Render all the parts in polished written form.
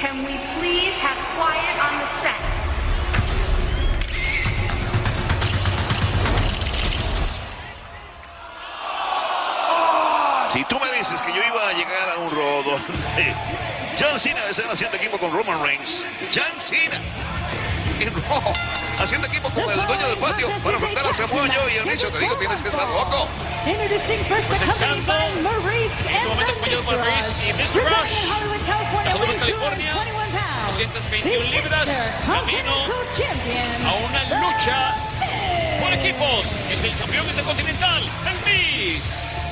Can we please have quiet on the set? Si tú me dices que yo iba a llegar a un Raw donde John Cena está haciendo equipo con Roman Reigns, John Cena en Raw, haciendo equipo con el dueño del patio para enfrentar a Samoa Joe y el bicho, te digo, tienes que estar loco. Presentando en este momento acompañado por Maurice y Mr. Rush de Hollywood, California, 221 libras, camino a una lucha por equipos. Es el campeón intercontinental, el Miz.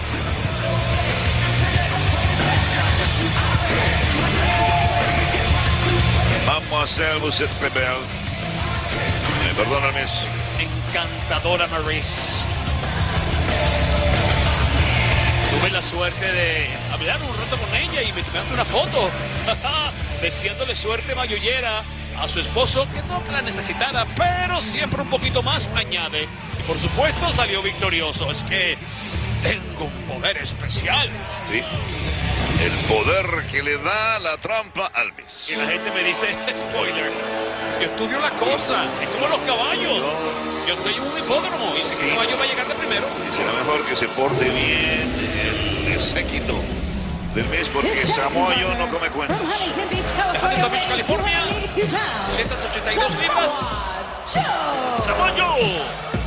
Vamos a hacer el Buset Rebel. Perdóname. Encantadora Maurice. Tuve la suerte de hablar un rato con ella y me tomaste una foto. Deseándole suerte mayullera a su esposo, que no la necesitara, pero siempre un poquito más añade. Y por supuesto salió victorioso. Es que tengo un poder especial. Sí. El poder que le da la trampa al Miz. Y la gente me dice, spoiler, yo estudio la cosa, es como los caballos. Yo estoy en un hipódromo y sé que el caballo va a llegar de primero. Y será mejor que se porte bien el séquito del Miz, porque Samoa Joe no come cuentos. De Huntington Beach, California, 282 libras, Samoa Joe.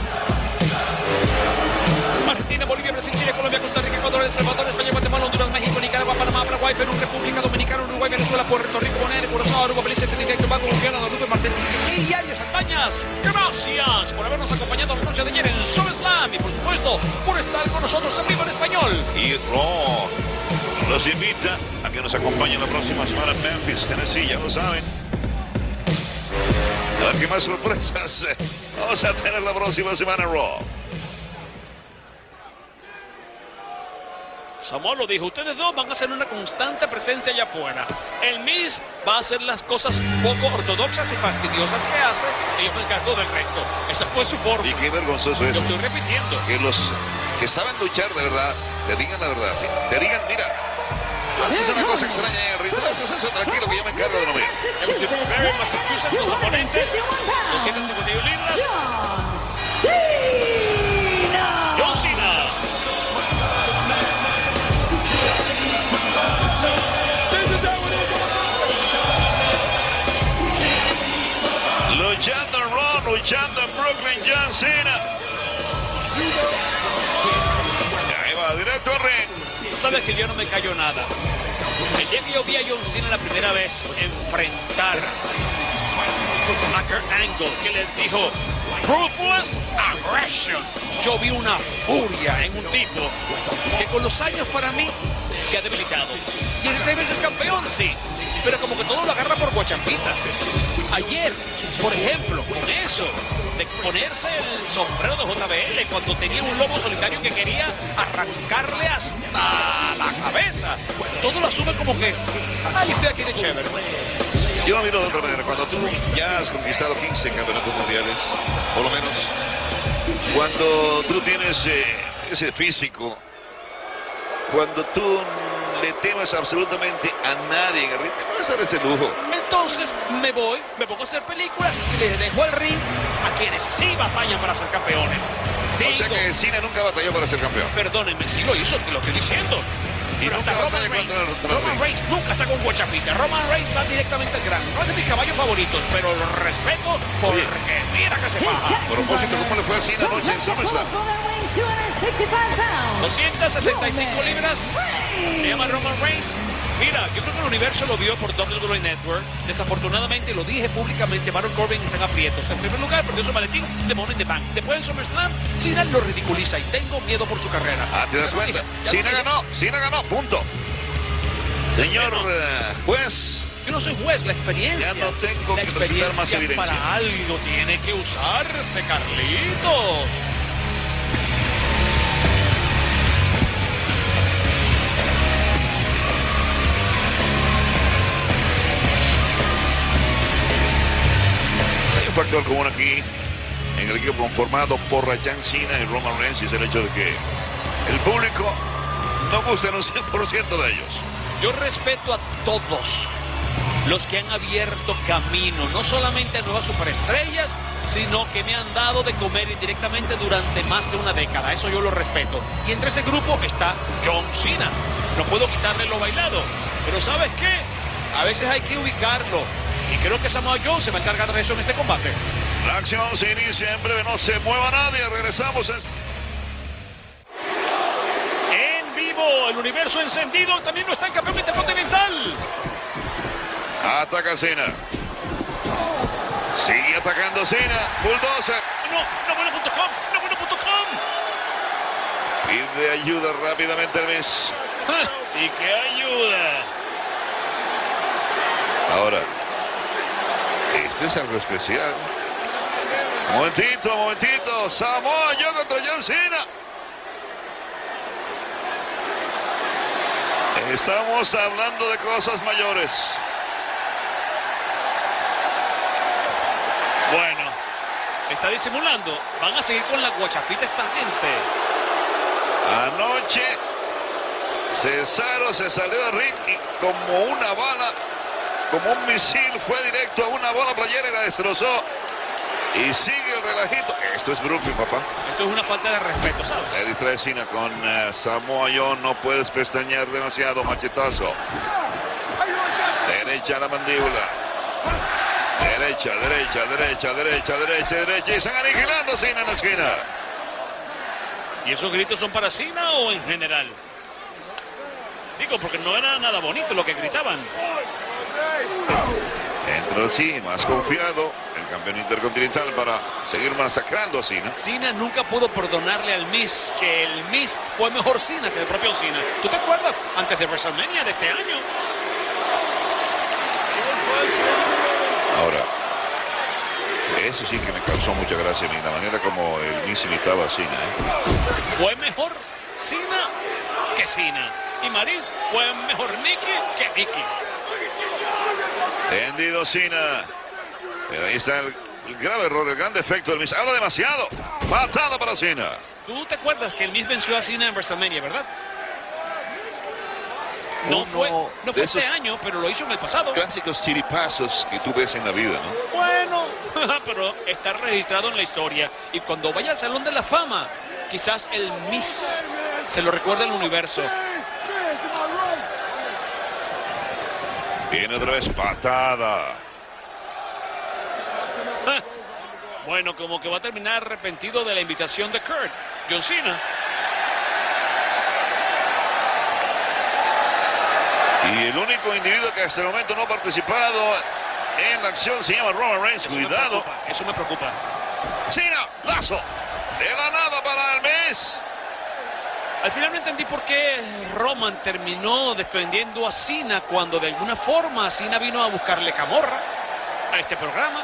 Argentina, Bolivia, Brasil, Chile, Colombia, Costa Rica, Ecuador, El Salvador, España, Guatemala, Honduras, México, Nicaragua, Panamá, Paraguay, Perú, República Dominicana, Uruguay, Venezuela, Puerto Rico, Bonaire, Curazao, Aruba, Belice, Trinidad y Tobago, Guyana, Guadalupe, Martín y Arias Albañas. Gracias por habernos acompañado la noche de ayer en SummerSlam y por supuesto por estar con nosotros en vivo en español. Y Raw los invita a que nos acompañen la próxima semana en Memphis, Tennessee, ya lo saben. A ver qué más sorpresas vamos a tener la próxima semana en Raw. Samoa lo dijo, ustedes dos van a hacer una constante presencia allá afuera. El Miz va a hacer las cosas poco ortodoxas y fastidiosas que hace y yo me encargo del resto. Esa fue su forma. Y qué vergonzoso es. Lo estoy repitiendo. Que los que saben luchar de verdad, te digan la verdad. ¿Sí? Te digan, mira, haces una cosa extraña en el ring, tú haces eso tranquilo que yo me encargo de lo mío. En Massachusetts, los oponentes, 251 libras. John Cena. Luchando en Raw, luchando en Brooklyn, John Cena. Ahí va, directo al ring. Sabes que yo no me callo nada. El día que yo vi a John Cena la primera vez enfrentar a Kurt Angle, que les dijo Ruthless Aggression, yo vi una furia en un tipo que con los años para mí se ha debilitado. 16 veces campeón, sí, pero como que todo lo agarra por guachampita. Ayer, por ejemplo, con eso de ponerse el sombrero de JBL cuando tenía un lobo solitario que quería arrancarle hasta la cabeza, todo lo asume como que, ay, estoy aquí de chévere. Yo lo miro de otra manera. Cuando tú ya has conquistado 15 campeonatos mundiales, por lo menos, cuando tú tienes ese físico, cuando tú le temas absolutamente a nadie en el ring, te puedes dar ese lujo. Entonces me pongo a hacer películas y les dejo al ring a quienes sí batallan para ser campeones. O sea que Cena nunca batalló para ser campeón. Perdónenme, sí lo hizo, lo estoy diciendo. Y Pero nunca hasta batalla Roman Reigns nunca está con guachapita. Roman Reigns va directamente al grano. No es de mis caballos favoritos, pero lo respeto porque mira que se baja. A propósito, ¿cómo le fue a Cena anoche en SummerSlam? 265 libras. Se llama Roman Reigns. Mira, yo creo que el universo lo vio por WWE Network. Desafortunadamente, lo dije públicamente, Baron Corbin está en aprietos. En primer lugar, perdió su maletín de Money in the Bank. Después en SummerSlam, Cena lo ridiculiza y tengo miedo por su carrera. Ah, ¿te das cuenta? Cena ganó, punto. Señor juez. Yo no soy juez, la experiencia. Ya no tengo que presentar más evidencia. Para algo tiene que usarse, Carlitos. Hay un factor común aquí en el equipo conformado por John Cena y Roman Reigns, y es el hecho de que el público no gusta en un 100% de ellos. Yo respeto a todos. los que han abierto camino, no solamente a nuevas superestrellas, sino que me han dado de comer indirectamente durante más de una década. Eso yo lo respeto. Y entre ese grupo está John Cena. No puedo quitarle lo bailado, pero ¿sabes qué? A veces hay que ubicarlo. Y creo que Samoa Joe se va a encargar de eso en este combate. La acción se inicia en breve, no se mueva nadie. Regresamos en vivo, el universo encendido. También no está el campeón intercontinental. Ataca Cena. Sigue atacando Cena. Bulldozer. No bueno.com. Pide ayuda rápidamente el Miz. ¿Y qué ayuda? Ahora, esto es algo especial. Momentito. Samoa Joe contra John Cena. Estamos hablando de cosas mayores. Bueno, está disimulando. Van a seguir con la guachafita esta gente. Anoche Cesaro se salió del ring y como una bala, como un misil, fue directo a una bola playera y la destrozó. Y sigue el relajito. Esto es Brooklyn, papá. Esto es una falta de respeto, ¿sabes? Se distrae Cena con Samoa Joe. No puedes pestañear demasiado. Machetazo. Derecha a la mandíbula. Derecha. Y están aniquilando Cena en la esquina. ¿Y esos gritos son para Cena o en general? Digo, porque no era nada bonito lo que gritaban. Entra así, más confiado, el campeón intercontinental para seguir masacrando a Cena. Cena nunca pudo perdonarle al Miz que el Miz fue mejor Cena que el propio Cena. ¿Tú te acuerdas? Antes de WrestleMania de este año. Ahora, eso sí que me causó mucha gracia a mí, la manera como el Miz imitaba a Cena. Fue mejor Cena que Cena. Y Marín fue mejor Nikki que Nikki. Tendido Cena. Pero ahí está el grave error, el gran defecto del Miz. Habla demasiado. Patada para Cena. ¿Tú te acuerdas que el Miz venció a Cena en WrestleMania, verdad? No fue este año, pero lo hizo en el pasado. Clásicos chiripazos que tú ves en la vida, ¿no? Bueno, pero está registrado en la historia. Y cuando vaya al Salón de la Fama, quizás el Miz se lo recuerde el universo. Viene otra vez patada. Bueno, como que va a terminar arrepentido de la invitación de Kurt. John Cena. Y el único individuo que hasta el momento no ha participado en la acción se llama Roman Reigns. Cuidado. Eso me preocupa. Cena, lazo. De la nada para el Miz. Al final no entendí por qué Roman terminó defendiendo a Cena cuando de alguna forma Cena vino a buscarle camorra a este programa.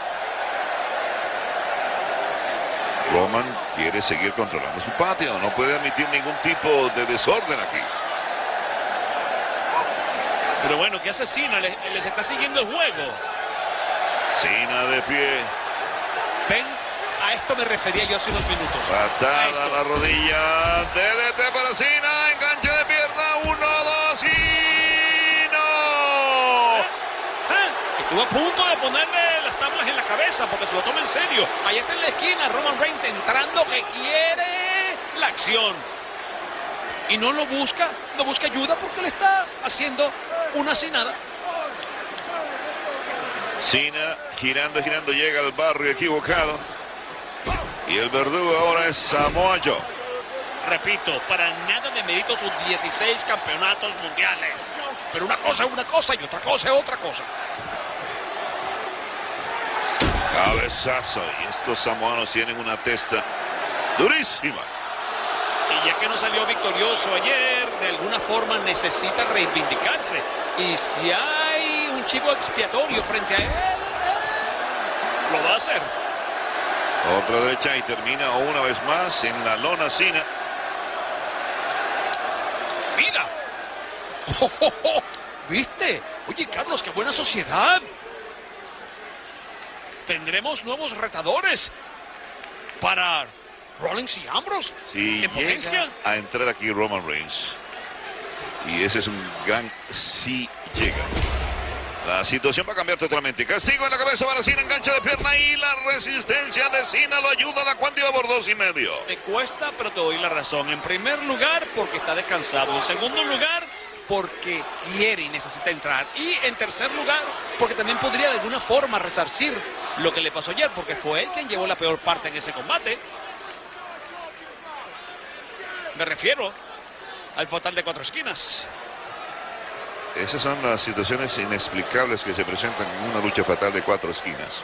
Roman quiere seguir controlando su patio. No puede admitir ningún tipo de desorden aquí. Pero bueno, ¿qué hace Cena? Les está siguiendo el juego. Cena de pie. Ven, a esto me refería yo hace unos minutos. Patada a la rodilla. DDT para Cena. Enganche de pierna. 1, 2 y no. Estuvo a punto de ponerle las tablas en la cabeza porque se lo toma en serio. Ahí está en la esquina Roman Reigns entrando que quiere la acción. Y no lo busca, no busca ayuda porque le está haciendo una asinada. Cena girando, llega al barrio equivocado. Y el verdugo ahora es Samoa Joe. Repito, para nada de mérito sus 16 campeonatos mundiales. Pero una cosa es una cosa y otra cosa es otra cosa. Cabezazo. Y estos samoanos tienen una testa durísima. Y ya que no salió victorioso ayer, de alguna forma necesita reivindicarse. Y si hay un chivo expiatorio frente a él, lo va a hacer. Otra derecha y termina una vez más en la lona Cena. ¡Mira! ¡Oh! ¿Viste? Oye, Carlos, qué buena sociedad. Tendremos nuevos retadores para Rollins y Ambrose. Si en potencia. Llega a entrar aquí Roman Reigns. Y ese es un gran si llega. La situación va a cambiar totalmente. Castigo en la cabeza para Cena, enganche de pierna y la resistencia de Cena lo ayuda. La cuenta iba por 2.5. Me cuesta, pero te doy la razón. En primer lugar, porque está descansado. En segundo lugar, porque quiere y necesita entrar. Y en tercer lugar, porque también podría de alguna forma resarcir lo que le pasó ayer, porque fue él quien llevó la peor parte en ese combate. Me refiero al fatal de 4 esquinas. Esas son las situaciones inexplicables que se presentan en una lucha fatal de 4 esquinas.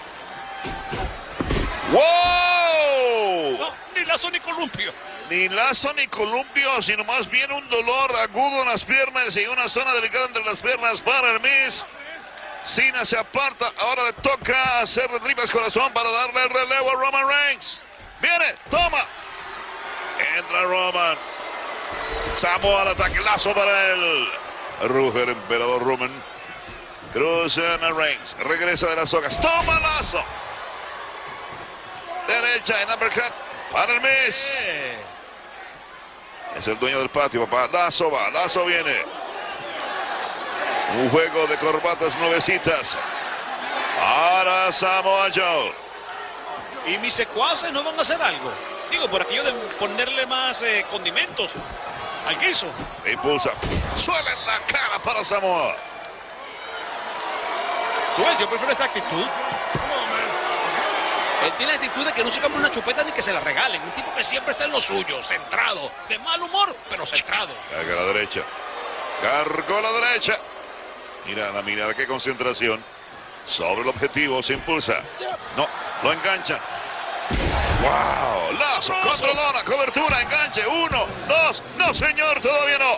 ¡Wow! No, ni lazo ni columpio. Ni lazo ni columpio, sino más bien un dolor agudo en las piernas y una zona delicada entre las piernas para el Miz. Cena se aparta, ahora le toca hacer de tripas corazón para darle el relevo a Roman Reigns. Viene, toma. Entra Roman. Samoa al ataque, lazo para él. Ruge el emperador Roman. Cruzan a Reigns, regresa de las sogas, toma lazo. Derecha en uppercut para el Miz. Es el dueño del patio, papá. Lazo va, lazo viene. Un juego de corbatas nuevecitas. Ahora Samoa Joe. Y mis secuaces no van a hacer algo. Digo, por aquello de ponerle más condimentos al guiso. Impulsa. Suela en la cara para Samoa. ¿Tú ves? Yo prefiero esta actitud. Él tiene la actitud de que no se cambie una chupeta ni que se la regalen. Un tipo que siempre está en lo suyo, centrado. De mal humor, pero centrado. Carga a la derecha. Cargó a la derecha. Mira la mirada, qué concentración. Sobre el objetivo, se impulsa. No, lo enganchan. ¡Wow! Lazo, controlona, cobertura, enganche. 1, 2. No, señor, todavía no.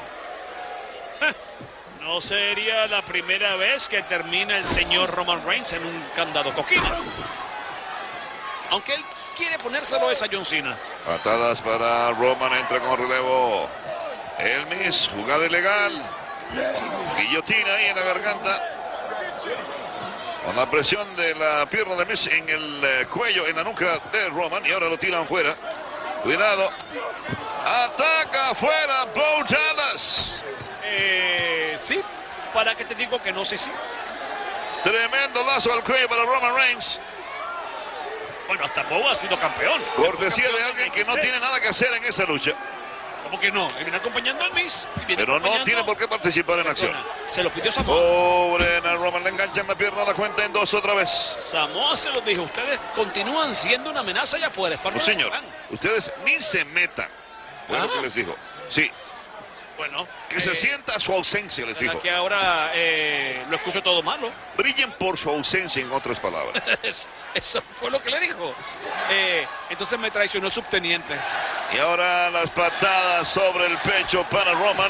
No sería la primera vez que termina el señor Roman Reigns en un candado coquina. Aunque él quiere ponérselo es a John Cena. Patadas para Roman, entra con relevo. El Miz, jugada ilegal. Guillotina ahí en la garganta. Con la presión de la pierna de Miz en el cuello, en la nuca de Roman. Y ahora lo tiran fuera. Cuidado. Ataca afuera Bo Dallas. Sí, para que te digo que no sé si. Tremendo lazo al cuello para Roman Reigns. Bueno, hasta Bo ha sido campeón. Cortesía de alguien que no tiene nada que hacer en esta lucha. ¿Cómo que no? Él viene acompañando al Miz. Pero no tiene por qué participar en acción. Se lo pidió Samoa. Pobre a Roman, le enganchan la pierna, la cuenta en 2 otra vez. Samoa se lo dijo. Ustedes continúan siendo una amenaza allá afuera. Es parte No, del señor. plan. Ustedes ni se metan. Fue lo que les dijo. Sí. Bueno. Que se sienta su ausencia, les dijo. Que ahora lo escucho todo malo. Brillen por su ausencia, en otras palabras. Eso fue lo que le dijo. Entonces me traicionó el subteniente. Y ahora las patadas sobre el pecho para Roman.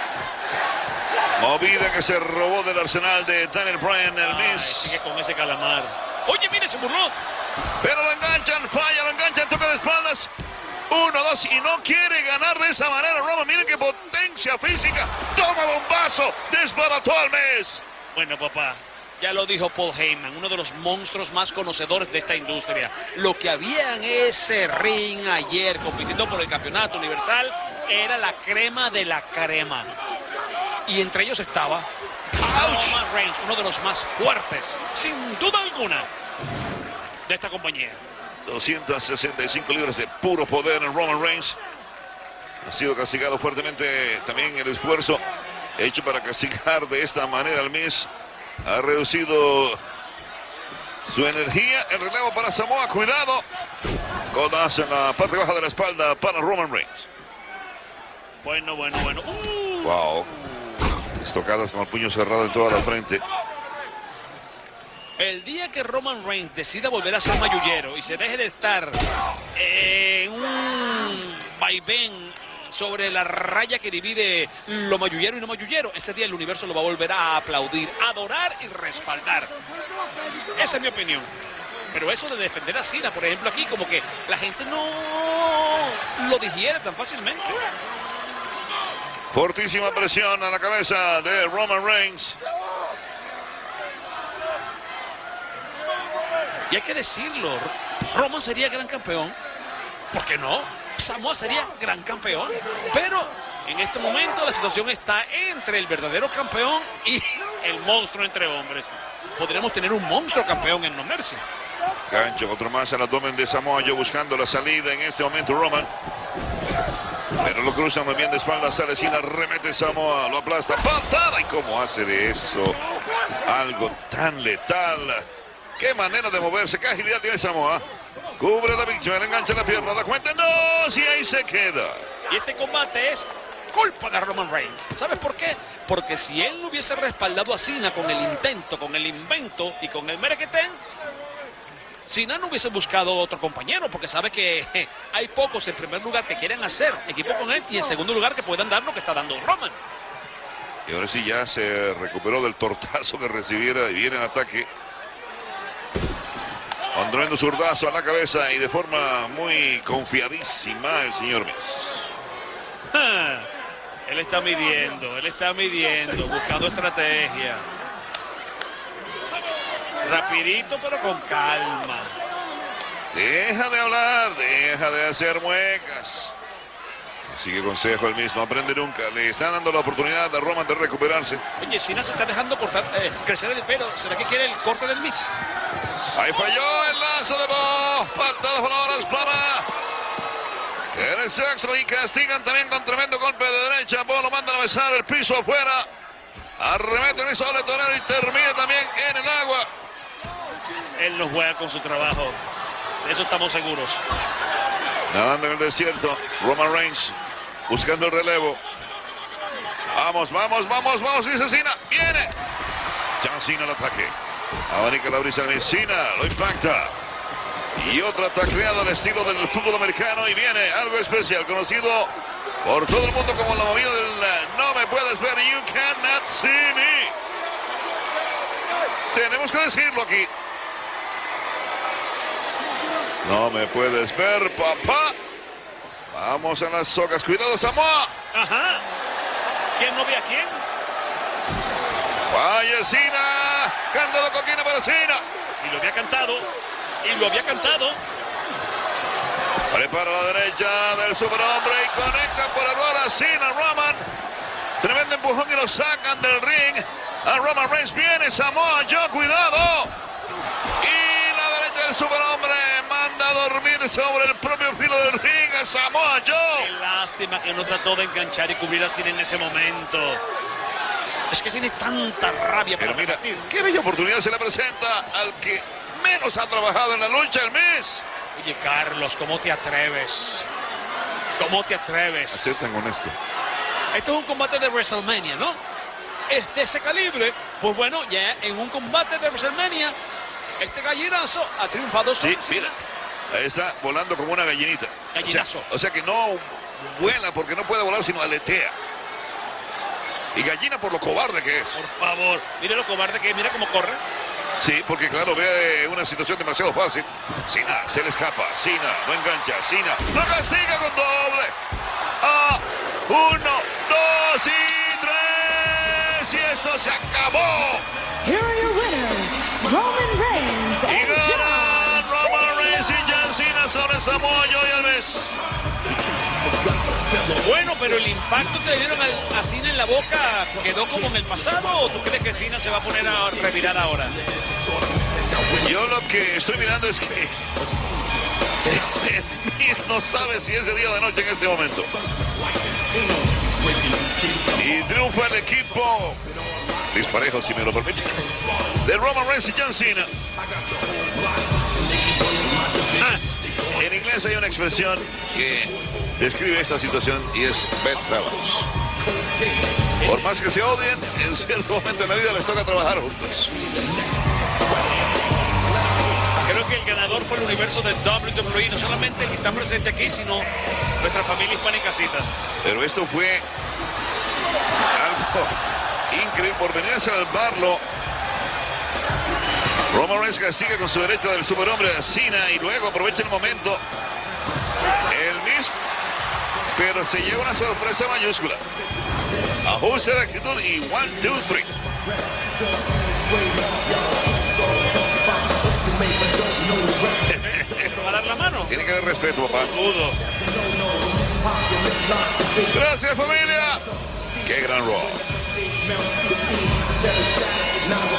Movida que se robó del arsenal de Daniel Bryan, el Miz. Sigue con ese calamar. Oye, mire, se burló. Pero lo enganchan, falla, lo enganchan, toca de espaldas. 1, 2, y no quiere ganar de esa manera Roman. Miren qué potencia física. Toma bombazo, desbarató al Miz. Bueno, papá, ya lo dijo Paul Heyman, uno de los monstruos más conocedores de esta industria. Lo que había en ese ring ayer compitiendo por el campeonato universal era la crema de la crema. Y entre ellos estaba Roman Reigns, uno de los más fuertes, sin duda alguna, de esta compañía. 265 libras de puro poder en Roman Reigns. Ha sido castigado fuertemente también el esfuerzo hecho para castigar de esta manera al Miz. Ha reducido su energía. El relevo para Samoa. Cuidado. Codazo en la parte baja de la espalda para Roman Reigns. Bueno. Wow. Estocadas con el puño cerrado en toda la frente. El día que Roman Reigns decida volver a ser mayullero y se deje de estar en un vaivén sobre la raya que divide lo mayullero y no mayullero, ese día el universo lo va a volver a aplaudir, adorar y respaldar. Esa es mi opinión. Pero eso de defender a Cena, por ejemplo, aquí como que la gente no lo digiere tan fácilmente. Fortísima presión a la cabeza de Roman Reigns. Y hay que decirlo, Roman sería gran campeón. ¿Por qué no? Samoa sería gran campeón. Pero en este momento la situación está entre el verdadero campeón y el monstruo entre hombres. Podríamos tener un monstruo campeón en No Mercy. Gancho, otro más al abdomen de Samoa Joe buscando la salida en este momento Roman. Pero lo cruzan muy bien de espalda, sale sin remete Samoa, lo aplasta, patada. ¿Y cómo hace de eso algo tan letal? Qué manera de moverse, qué agilidad tiene Samoa. Cubre a la víctima, le engancha la pierna, la cuenta en 2 y ahí se queda. Y este combate es culpa de Roman Reigns. ¿Sabes por qué? Porque si él no hubiese respaldado a Cena con el intento, con el invento y con el merequetén, Cena no hubiese buscado otro compañero, porque sabe que hay pocos en primer lugar que quieren hacer equipo con él y en segundo lugar que puedan dar lo que está dando Roman. Y ahora sí ya se recuperó del tortazo que recibiera y viene en ataque. Con tremendo zurdazo a la cabeza y de forma muy confiadísima el señor Miz. Él está midiendo, buscando estrategia. Rapidito, pero con calma. Deja de hablar, deja de hacer muecas. Sigue consejo el Miz, no aprende nunca. Le están dando la oportunidad a Roman de recuperarse. Oye, Cena se está dejando crecer el pelo. ¿Será que quiere el corte del Miz? Ahí falló el lazo de Bo. Patadas voladoras para Kenneth Saxon y castigan también con tremendo golpe de derecha. Bo lo mandan a besar el piso afuera. Arremete el Miz Torero y termina también en el agua. Él no juega con su trabajo. De eso estamos seguros. Nadando en el desierto. Roman Reigns buscando el relevo. Vamos, dice Cena. Viene. John Cena al ataque. Abanica la brisa de Cena. Lo impacta. Y otra tacleada al estilo del fútbol americano. Y viene algo especial. Conocido por todo el mundo como la movida del no me puedes ver. You cannot see me. Tenemos que decirlo aquí. No me puedes ver, papá. Vamos a las socas. Cuidado, Samoa. Ajá. ¿Quién no ve a quién? Falla Cena. Cándalo coquina para Cena. Y lo había cantado. Prepara la derecha del superhombre y conecta por error a Cena. Roman. Tremendo empujón y lo sacan del ring. A Roman Reigns viene Samoa Joe. Cuidado. Y la derecha del superhombre manda a dormir sobre el propio filo del ring a Samoa Joe. Qué lástima que no trató de enganchar y cubrir a Cena en ese momento. Es que tiene tanta rabia. Pero para mira, combatir. qué bella oportunidad se le presenta al que menos ha trabajado en la lucha, el Miz. Oye, Carlos, ¿cómo te atreves? ¿Cómo te atreves? Ser tan honesto. Esto es un combate de WrestleMania, ¿no? Es de ese calibre. Pues bueno, ya en un combate de WrestleMania, este gallinazo ha triunfado sobre Sí, Cena. mira, ahí está volando como una gallinita. Gallinazo. O sea que no vuela porque no puede volar, sino aletea. Y gallina por lo cobarde que es. Por favor, mire lo cobarde que es, mira cómo corre. Sí, porque claro, ve una situación demasiado fácil. Cena se le escapa. Cena no engancha. Cena lo castiga con doble. 1, 2 y 3. Y esto se acabó. Here are your winners, Roman Reigns Y and ganan John Roman Reigns y John Cena sobre Samoa Joe y el Miz. Bueno, pero el impacto que le dieron a Cena en la boca quedó como en el pasado, ¿o tú crees que Cena se va a poner a revirar ahora? Yo lo que estoy mirando es que el Miz no sabe si es de día o de noche en este momento. Y triunfa el equipo disparejo, si me lo permiten, de Roman Reigns y John Cena. En inglés hay una expresión que describe esta situación y es bedfellows. Por más que se odien, en cierto momento en la vida les toca trabajar juntos. Creo que el ganador fue el universo de WWE, no solamente el que está presente aquí, sino nuestra familia hispana en casita. Pero esto fue algo increíble por venir a salvarlo. Roman Reigns castiga con su derecha del superhombre a Cena y luego aprovecha el momento. El mismo, pero se lleva una sorpresa mayúscula. Ajuste de actitud y 1, 2, 3. ¿Va a dar la mano? Tiene que haber respeto, papá. Dudo. Gracias, familia. Qué gran Raw. Now